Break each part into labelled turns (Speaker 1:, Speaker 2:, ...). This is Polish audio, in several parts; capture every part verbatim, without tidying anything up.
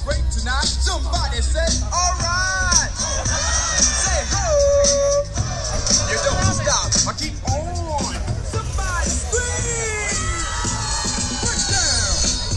Speaker 1: celebrate tonight. Somebody say, alright. Say ho. You don't stop. I keep on. Somebody scream. Break down.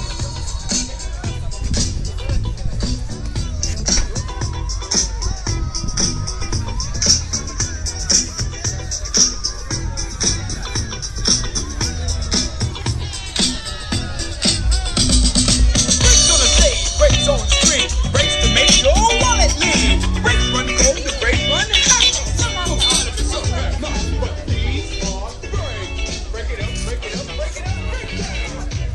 Speaker 1: Breaks on the stage, breaks on the street, breaks to make your wallet lean. Breaks run cold, the breaks run and hot. Some are out of some very much, but these are breaks. Break it up, break it up, break it up, break it down.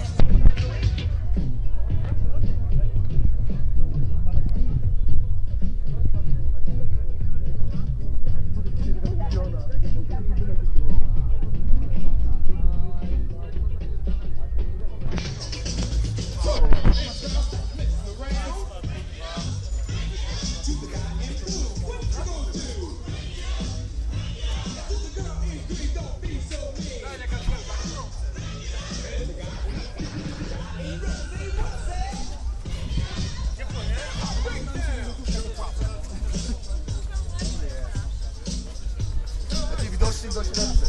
Speaker 1: Widocznie dość ręce.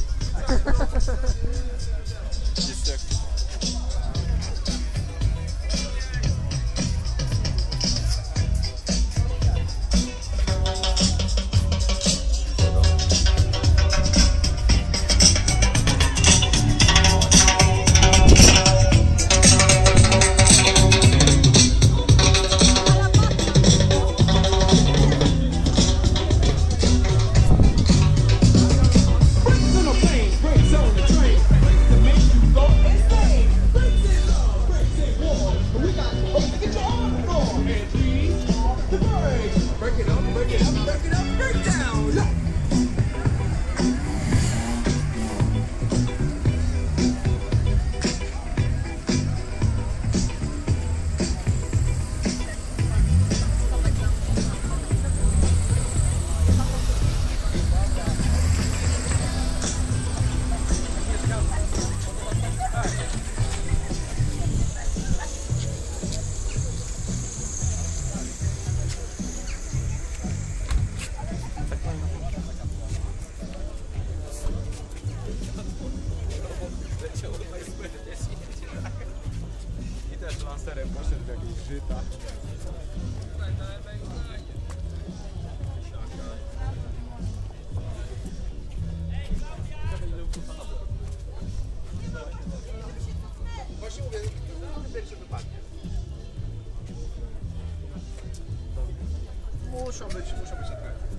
Speaker 1: Break it up, break it up, break it up, break down. I też lancerem poszedł w jakieś żyta. Właśnie mówię, pierwszy wypadnie. Muszą być, muszą być takie.